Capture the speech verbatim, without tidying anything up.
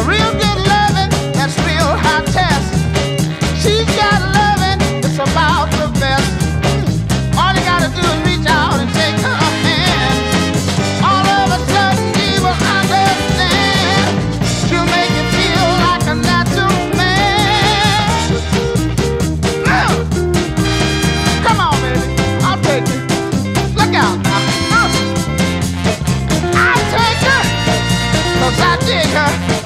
real good loving, that's real high test. She's got loving, it's about the best. All you gotta do is reach out and take her hand. All of a sudden you will understand. She'll make you feel like a natural man. Now, come on, baby, I'll take you. Look out now. Uh, I'll take her, 'cause I dig her.